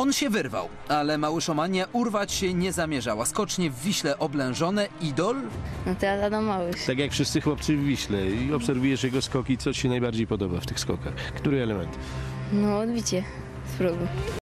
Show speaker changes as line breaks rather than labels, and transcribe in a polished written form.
On się wyrwał, ale Małyszomania urwać się nie zamierzała. Skocznie w Wiśle oblężone, idol?
No to Adam Małysz.
Tak jak wszyscy chłopcy w Wiśle i obserwujesz jego skoki, co ci się najbardziej podoba w tych skokach? Który element?
No odbicie z progu.